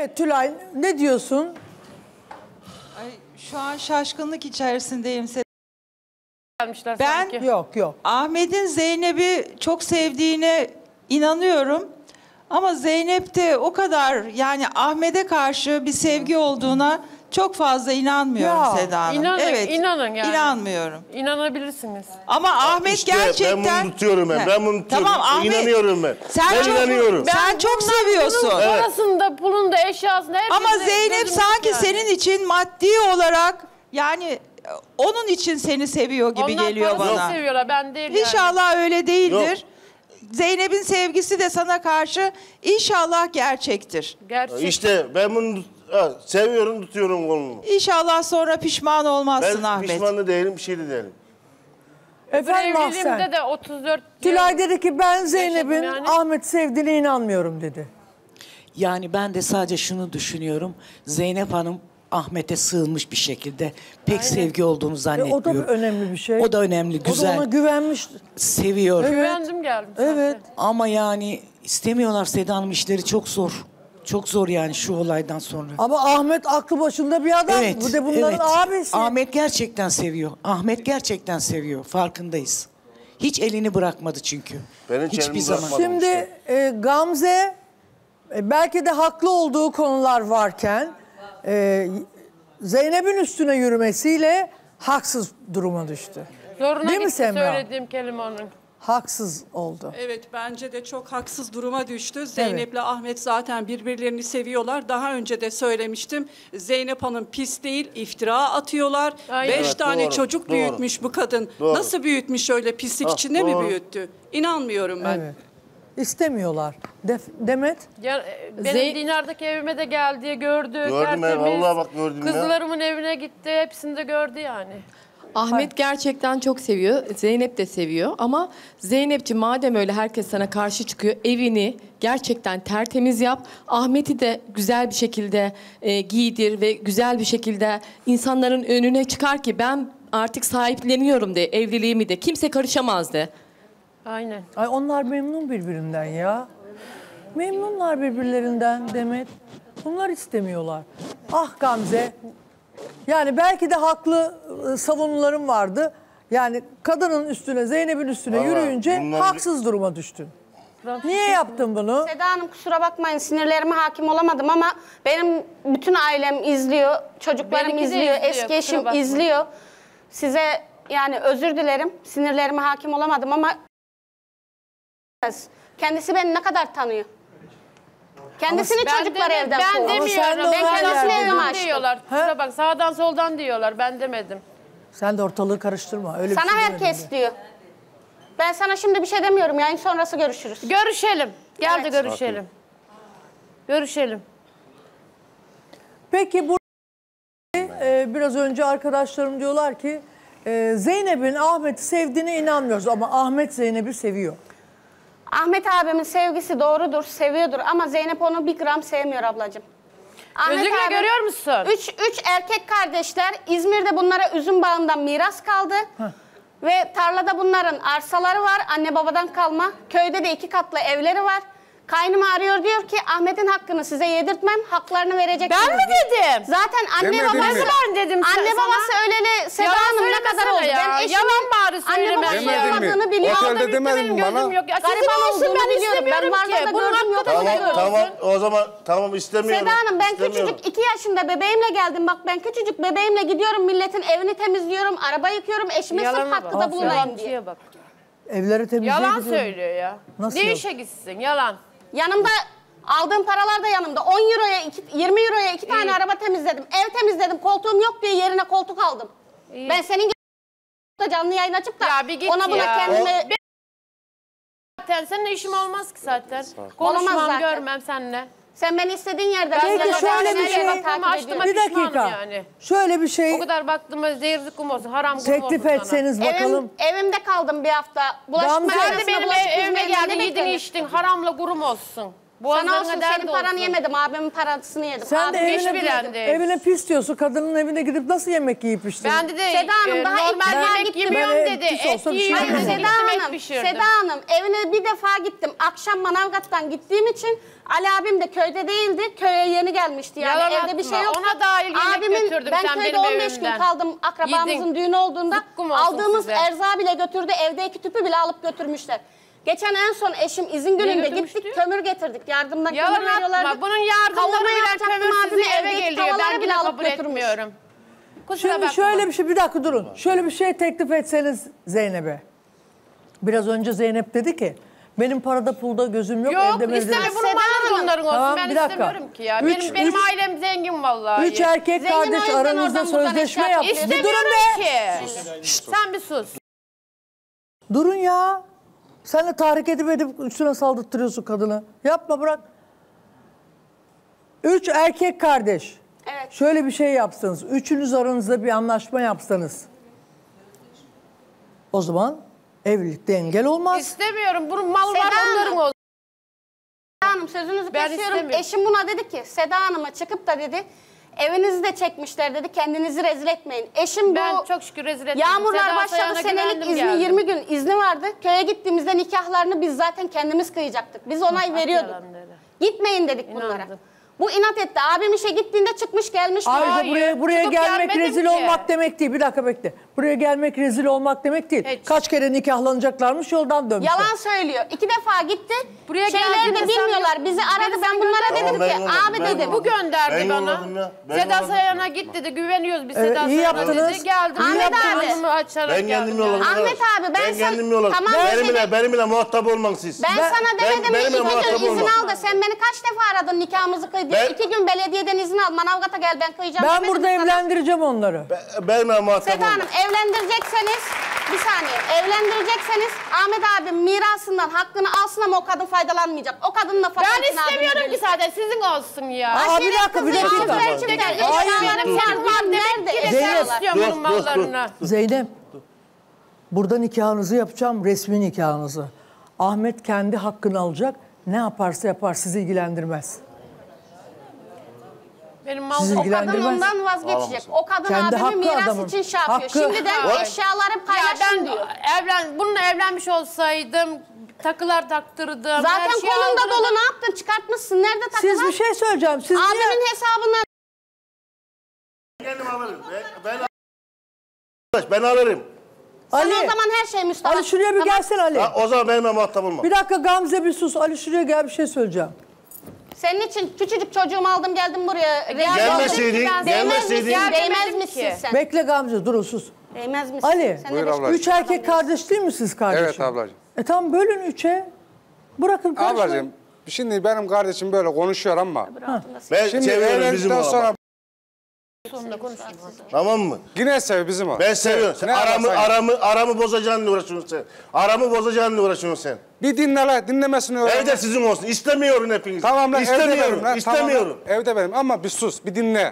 Evet Tülay, ne diyorsun? Ay, şu an şaşkınlık içerisindeyim. Gelmişler Ben sanki. Yok. Ahmet'in Zeynep'i çok sevdiğine inanıyorum. Ama Zeynep'te o kadar yani Ahmet'e karşı bir sevgi olduğuna çok fazla inanmıyorum Ya, Seda Hanım. İnanın yani. İnanmıyorum. İnanabilirsiniz. Ama Ahmet İşte gerçekten... ben bunu tutuyorum ben. Ben bunu tutuyorum. Tamam Ahmet. İnanıyorum ben. Sen çok, inanıyorum. Sen çok seviyorsun. Bunun parasında, pulunda, eşyasında her Ama şeyde Zeynep gözüm sanki yani. senin için maddi olarak yani onun için seni seviyor gibi Onlar geliyor parasını bana. seviyorlar, ben değil yani. İnşallah öyle değildir. Yok. Zeynep'in sevgisi de sana karşı inşallah gerçektir. Gerçek. İşte ben bunu seviyorum, tutuyorum kolumu. İnşallah sonra pişman olmazsın Ben Ahmet. pişman da değilim, bir şey de değilim. Efendim Evliliğimde Ahsen. de 34 Tülay dedi ki ben Zeynep'in yani. Ahmet'i sevdiğine inanmıyorum dedi. Yani ben de sadece şunu düşünüyorum. Zeynep Hanım Ahmet'e sığınmış bir şekilde. Pek sevgi olduğunu O zannetmiyorum. da önemli bir şey. O da önemli, O da güzel. ona güvenmiş. Seviyor. Evet. güvendim geldim zaten. Evet. Ama yani istemiyorlar Seda Hanım, işleri çok zor. Çok zor yani şu olaydan sonra. Ama Ahmet aklı başında bir adam. Evet, Bu da bunların evet. abisi. Ahmet gerçekten seviyor. Ahmet gerçekten seviyor. Farkındayız. Hiç elini bırakmadı çünkü. Ben hiç Hiçbir elimi zaman. bırakmadım. Şimdi Gamze belki de haklı olduğu konular varken Zeynep'in üstüne yürümesiyle haksız duruma düştü. Zoruna Değil mi gitti Semra? söylediğim kelime onun. Haksız oldu. Evet bence de çok haksız duruma düştü. Zeynep'le Ahmet zaten birbirlerini seviyorlar. Daha önce de söylemiştim. Zeynep Hanım pis değil, iftira atıyorlar. Aynen. 5 Evet, tane doğru, çocuk doğru. büyütmüş bu kadın. Doğru. Nasıl büyütmüş öyle pislik içinde mi doğru. büyüttü? İnanmıyorum ben. Evet. İstemiyorlar. Demet? Ya, benim Dinar'daki evime de geldi, gördü. Gördüm tertemiz. vallahi bak gördüm ya. Kızlarımın evine gitti, hepsini de gördü yani. Ahmet gerçekten çok seviyor. Zeynep de seviciğim ama Zeynep'ciğim madem öyle herkes sana karşı çıkıyor, evini gerçekten tertemiz yap. Ahmet'i de güzel bir şekilde giydir ve güzel bir şekilde insanların önüne çıkar ki ben artık sahipleniyorum de evliliğimi de. Kimse karışamaz de. Aynen. Ay onlar memnun birbirinden ya. Memnunlar birbirlerinden Demet. Bunlar istemiyorlar. Ah Gamze. Yani belki de haklı savunularım vardı. Yani kadının üstüne, Zeynep'in üstüne Vallahi yürüyünce bunlar- haksız duruma düştün. Niye yaptın bunu? Seda Hanım kusura bakmayın sinirlerime hakim olamadım ama benim bütün ailem izliyor, çocuklarım Benimki de izliyor, izliyor, eski kusura eşim bakma. izliyor. Size yani özür dilerim sinirlerime hakim olamadım ama kendisi beni ne kadar tanıyor? Kendisini çocuklar evden Ben kovdu. sen de demiyorum. o Ben her kendisine yerde- evden açtım. diyorlar. Kusura bak sağdan soldan diyorlar. Ben demedim. Sen de ortalığı karıştırma. Öyle Sana bir şey herkes demedim diyor. Ben sana şimdi bir şey demiyorum. Yayın sonrası görüşürüz. Görüşelim. Gel de Evet. görüşelim. Görüşelim. Peki bu biraz önce arkadaşlarım diyorlar ki Zeynep'in Ahmet'i sevdiğine inanmıyoruz ama Ahmet Zeynep'i seviyor. Ahmet abimin sevgisi doğrudur, seviyordur ama Zeynep onu bir gram sevmiyor ablacığım. Gözünle görüyor musun? Üç erkek kardeşler İzmir'de bunlara üzüm bağından miras kaldı. Ve tarlada bunların arsaları var, anne babadan kalma. Köyde de 2 katlı evleri var. Kaynım arıyor diyor ki Ahmet'in hakkını size yedirtmem, haklarını vereceksiniz. Ben mi dedim? Zaten anne Demedin babası mi? Ben dedim Anne sana. babası öleli Seda Yalan Hanım ne kadar oldu? söylemesene ya. Ben eşimin Yalan bari anne söyleme babası ya. olmadığını biliyorum. Otelde Aldı bitti, demedin benim mi bana? gözüm yok. Ya sizin Gariban olsun olduğunu ben biliyorum. Ben istemiyorum varlığında ki. Bunun gördüm, hakkı yok da da benim yok. Tamam o zaman tamam istemiyorum. Seda Hanım ben İstemiyorum. küçücük 2 yaşında bebeğimle geldim. Bak ben küçücük bebeğimle gidiyorum milletin evini temizliyorum, araba yıkıyorum, eşime sırf Yalana bak. katkıda bulunayım diye. Yalancıya bak. Evleri temizliğe Yalan gidiyor. söylüyor ya. Nasıl Ne yalan? işe gitsin yalan. Yanımda aldığım paralar da yanımda. 10 euroya 20 euroya 2 tane araba temizledim. Ev temizledim. Koltuğum yok diye yerine koltuk aldım. İyi. Ben senin gibi canlı yayın açıp da Ya bir git ona buna ya. kendimi... Zaten seninle işim olmaz ki zaten. Olmaz Konuşmam zaten. görmem seninle. Sen beni istediğin yerde... Ben Peki sana şöyle bir nereye şey- baktığımı açtığıma Bir pişmanım dakika. yani. Şöyle bir şey O kadar baktığıma zehir zıkkım olsun, haram kum olsun teklif sana. etseniz bakalım. Evimde kaldım bir hafta. Bulaşık Gamze- Sen de makinesine benim bulaşık evime yüzmeğine geldin, ne yedin bekledin? içtin, haramla kurum olsun. Sana Boğazlarına olsun, dert senin paranı olsun. yemedim, abimin parasını yedim. Sen de Abim hiç evine, bilen değil. evine pis diyorsun. Kadının evine gidip nasıl yemek yiyip içtin? Ben de Seda Hanım, daha ilk normal defa yemek gittim. yemiyorum Ben dedi. pis Et olsa bir şey yiyorum yemem. dedi. Seda Yemek Hanım, pişirdim. Seda Hanım evine bir defa gittim. Akşam Manavgat'tan gittiğim için Ali abim de köyde değildi. Köye yeni gelmişti yani. Yalan evde bir atma. şey yoktu. Ona dahil yemek götürdüm ben sen köyde benim 15 gün evimden. kaldım. Akrabamızın Yedin. düğünü olduğunda Zıkkım olsun aldığımız size. erzağı bile götürdü. Evde 2 tüpü bile alıp götürmüşler. Geçen en son eşim izin gününde götürmüştü? gittik, kömür getirdik. Yardımdan Yalan kömür veriyorlardı. atma. Bunun Kavurma yardımlarıyla yapacaktım kömür abime, sizin eve evdeki geliyor. tavaları Ben bile bile alıp kabul götürmüş. etmiyorum. Kusura Şimdi bakma. şöyle bir şey, bir dakika durun. Şöyle bir şey teklif etseniz Zeynep'e. Biraz önce Zeynep dedi ki, benim parada pulda gözüm yok. Yok evde mevde isteme yok." bunun Seda malları Hanım. onların olsun. Tamam, Ben bir dakika. istemiyorum ki ya. Üç- benim üç- ailem zengin vallahi. 3 erkek Zengin o kardeş yüzden aranızda oradan buradan sözleşme eşya yaptınız. Bir durun İstemiyorum be. ki. Sen bir sus. Durun ya. Sen de tahrik edip üstüne saldırtırıyorsun kadını. Yapma, bırak. 3 erkek kardeş. Evet. Şöyle bir şey yapsanız. Üçünüz aranızda bir anlaşma yapsanız. O zaman evlilikte engel olmaz. İstemiyorum. Bunun malı Seda var onların Hanım. olsun. Seda Hanım sözünüzü Ben kesiyorum. istemiyorum. Eşim buna dedi ki Seda Hanım'a çıkıp da dedi evinizi de çekmişler dedi, kendinizi rezil etmeyin. Eşim bu Ben çok şükür rezil etmedim. yağmurlar Seda başladı, Sayan'a senelik güvendim, izni geldim. 20 gün izni vardı. Köye gittiğimizde nikahlarını biz zaten kendimiz kıyacaktık. Biz onay veriyorduk. yalan dedi. Gitmeyin dedik bunlara. İnandım. Bu inat etti. Abim işe gittiğinde çıkmış gelmiş. Ayrıca Hayır, buraya çıkıp gelmek gelmedim rezil ki. olmak demek değil. Bir dakika bekle. Buraya gelmek rezil olmak demek değil. Hiç. Kaç kere nikahlanacaklarmış, yoldan dönmüşler. Yalan söylüyor. 2 defa gitti. Buraya Şeyleri geldiğinde de sen bilmiyorlar. yok. Bizi aradı. Beni Ben sen bunlara gönder. dedim Tamam, ki ben yolladım, abi ben dedim. Bu gönderdi Ben bana. yolladım ya, ben Seda yolladım. Sayan'a git dedi. Güveniyoruz biz Evet, Seda iyi Sayan'a yaptınız. dedi. Geldim. İyi Ahmet yaptınız. abi. Açarak Ben kendim geldim yolladım. yani. Ahmet abi, ben kendim sen- yolladım. Tamam, benimle muhatap olman siz. Ben sana demedim mi? benimle 2 muhatap gün izin olma. al da sen beni kaç defa aradın nikahımızı kıy diye. Ben- 2 gün belediyeden izin al. Manavgat'a gel ben kıyacağım. Ben demedim burada mi sana? evlendireceğim onları. Benimle muhatap Seda olma. Hanım evlendirecekseniz bir saniye evlendirecekseniz Ahmet abim mirasından hakkını alsın ama o kadın faydalanmayacak. O kadınla Ben faturatını istemiyorum ki birlikte. zaten sizin olsun ya. Aa, bir dakika, bir Kızı dakika. yalnız gerçekten Hayır, eşyalarım dur, var dur. var nerede? Ben Eşyalar. istiyorum Dur, bunun dur, dur. mallarını. Zeynep, burada nikahınızı yapacağım, resmi nikahınızı. Ahmet kendi hakkını alacak, ne yaparsa yapar, sizi ilgilendirmez. Benim Sizi malım O kadın ilgilendirmez. ondan vazgeçecek. O kadın Kendi abimi hakkı miras adamın. için şey yapıyor. Hakkı. Şimdiden Hayır. eşyalarım Ya paylaşın ben diyor. bununla evlenmiş olsaydım takılar taktırdım. Zaten her şeyi kolunda aldırdım. dolu ne yaptın? Çıkartmışsın. Nerede takılar? Siz bir şey söyleyeceğim. Siz niye... Abimin hesabından Kendim alırım. Ben alırım. sen Ali, o zaman her şey müstahak. Ali şuraya bir Tamam. gelsene Ali. Ha, o zaman benimle muhatap olma. Bir dakika Gamze, bir sus. Ali şuraya gel, bir şey söyleyeceğim. Senin için küçücük çocuğumu aldım geldim buraya. Gelmeseydin, gelmeseydin. Değmez misin sen? Bekle Gamze, dur sus. Değmez misin? Ali, Sen Buyur de ablacığım. 3 erkek kardeş değil mi siz kardeşim? Evet ablacığım. Tamam, bölün 3'e. Bırakın karışmayın. Ablacığım şimdi benim kardeşim böyle konuşuyor ama Ben şimdi seviyorum bizim evlendikten oğlanı. sonra Tamam mı? yine sev bizim o. Ben seviyorum. Sen Ne aramı bozacağınla uğraşıyorsun sen. Aramı bozacağınla uğraşıyorsun sen. Bir dinle la, dinlemesini öğren. Evde sizin olsun. İstemiyorum hepiniz. Tamam lan evde benim. İstemiyorum. Lan, İstemiyorum. tamam, lan, evde benim ama bir sus bir dinle.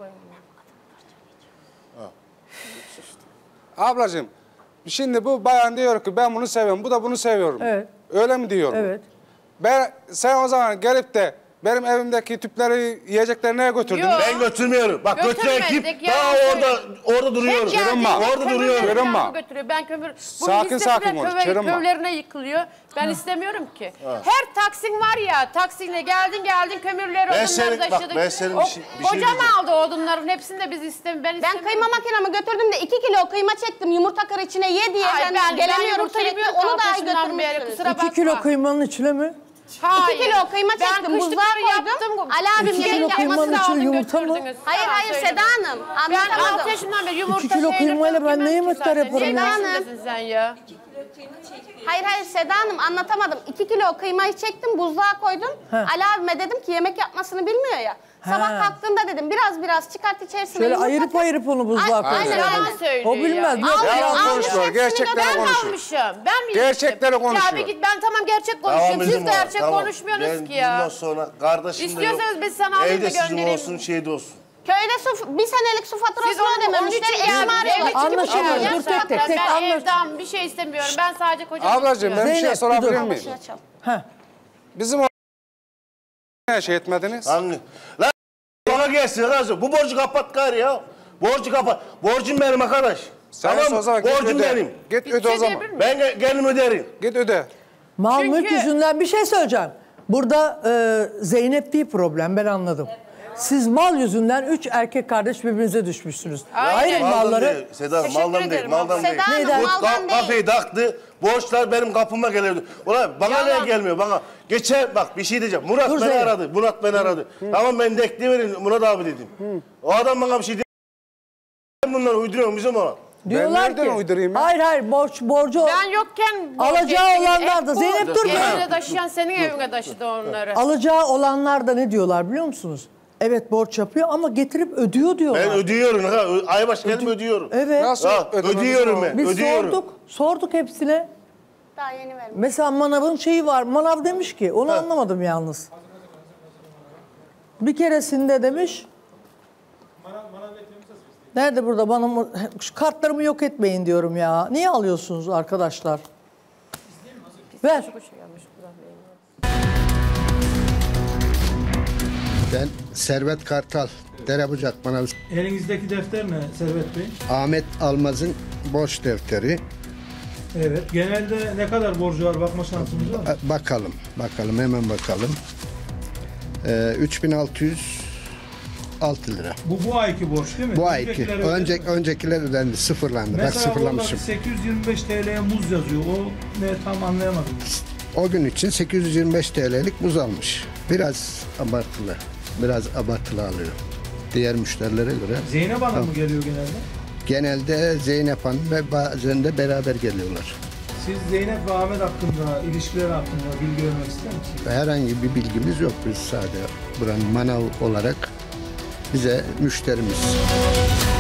Ablacığım şimdi bu bayan diyor ki ben bunu seviyorum. Bu da bunu seviyorum. Evet. Öyle mi diyor? Evet. Sen o zaman gelip de benim evimdeki tüpleri, yiyecekleri neye götürdün? Yok. Ben götürmüyorum. Bak götüren kim? Götürmedik, Daha yalan orada duruyorum. Hep geldiğinde Orada kömürleri duruyorum. Kırılma. falan götürüyor. Ben kömür... Bunun Sakin listesi sakin de konuş, kırılma. köylerine yıkılıyor. Ben istemiyorum ki. Her taksin var ya, taksinle geldin kömürleri, Ben odunları senin- bak, taşıdık. ben senin bir şey Hocam diyeceğim. aldı odunların hepsini de biz istemiyoruz. Ben Ben istemiyorum. kıyma makinamı götürdüm de 2 kilo kıyma çektim. Yumurta kır içine ye diye. Ay, Ben gelemiyorum yumurta sürekli. yemiyorum Onu dahi altmışından beri, götürmüşsünüz. kusura 2 bakma. kilo kıymanın içine mi? Hayır. 2 kilo kıyma Ben çektim. Buzluğa kışlıkları koydum. yaptım. Ali abim 2 kilo yemek kıymanın yapmasını içine aldım. yumurta mı? götürdünüz. Hayır Yalan hayır söyleme. Seda Hanım. Ben 6 Anlatamadım. yaşından beri yumurta 2 kilo şeyleri kıymayla ben yemem ne ki yemekler zaten. yaparım Niye ya? peşindesin sen ya? Hayır Seda Hanım anlatamadım. 2 kilo kıymayı çektim buzluğa koydum. Ali abime dedim ki yemek yapmasını bilmiyor ya. Sabah Ha. kalktığında dedim biraz çıkart içerisine Şöyle yumurta ayırıp kır. ayırıp onu buzluğa Aynen, koyuyorsun. aynen. Söylüyor O bilmez. ya. Yok, Al, ya. al. Konuşuyor, gerçekleri Ben konuşuyor. kalmışım. Ben mi Gerçekleri yemişim? konuşuyor. Ya bir git ben tamam gerçek Tamam konuşuyorum. Siz bizim oğlan, gerçek tamam. konuşmuyorsunuz Ben ki ya. bundan sonra kardeşim de yok. İstiyorsanız biz sana alayım da Evde sizin göndereyim. olsun, şeyde olsun. Köyde bir senelik su Siz faturasını onun ödememişler. için Eşim arıyor. Anlaşılmıyor. Ya Dur, tek tek, ben anlaş. evden bir şey istemiyorum. Ben sadece kocamı Ablacığım ben istiyorum. bir şey Zeynep, sorabilir dur. miyim? Başını açalım. Heh. Bizim Ne şey etmediniz? Hangi? Lan bana gelsin arkadaşlar. Bu borcu kapat gari ya. Borcu kapat. Borcum benim arkadaş. Sen Tamam mı? o zaman git Borcum öde. benim. Git Bir öde şey o zaman. diyebilir miyim? Ben kendim öderim. Git öde. Mal Çünkü- mülk yüzünden bir şey söyleyeceğim. Burada Zeynep değil problem, ben anladım. Siz mal yüzünden 3 erkek kardeş birbirinize düşmüşsünüz. Aynen. Ayrı Maldan malları... değil. Seda Teşekkür maldan değil. ederim. Maldan değil. Seda Hanım, Neyden? Bu maldan değil. kafayı taktı. Borçlar benim kapıma geliyordu. Ulan bana Yalan. ne gelmiyor bana? Geçer bak bir şey diyeceğim. Murat Dur beni Zeynep. aradı. Murat beni aradı. Tamam ben dekli verin Murat abi dedim. O adam bana bir şey dedi. Ben bunları uyduruyorum bizim ona. Diyorlar nereden ki, uydurayım ya? hayır borcu Ben yokken alacağı borç olanlar da hep bu Zeynep dur be. evine taşıyan senin evine taşıdı onları. Alacağı olanlar da ne diyorlar biliyor musunuz? Evet borç yapıyor ama getirip ödüyor diyorlar. Ben ödüyorum. Ha. Ay baş geldim ödüyorum. Evet. Nasıl Ha, ödememiz ödüyorum o? ben. Biz ödüyorum. sorduk hepsine. Daha yeni vermiş. Mesela manavın şeyi var. Manav demiş ki, onu anlamadım yalnız. Bir keresinde demiş. Nerede burada bana şu kartlarımı yok etmeyin diyorum ya. Niye alıyorsunuz arkadaşlar? Ver. Ben Servet Kartal, Derebucak Manav. Elinizdeki defter ne Servet Bey? Ahmet Almaz'ın borç defteri. Evet. Genelde ne kadar borcu var bakma şansımız var mı? Bakalım hemen bakalım. 3606 lira. Bu ayki borç değil mi? Bu ayki. Öncekiler ödendi. Öncekiler ödendi, sıfırlandı. Bak Mesela orada sıfırlamışım. 825 TL'ye muz yazıyor. O ne tam anlayamadım. O gün için 825 TL'lik buz almış. Biraz abartılı alıyor. Diğer müşterilere göre. Zeynep Hanım mı geliyor genelde? Genelde Zeynep Hanım ve bazen de beraber geliyorlar. Siz Zeynep ve Ahmet hakkında, ilişkileri hakkında bilgi vermek ister misiniz? Herhangi bir bilgimiz yok. Biz sadece buranın manav olarak bize müşterimiz.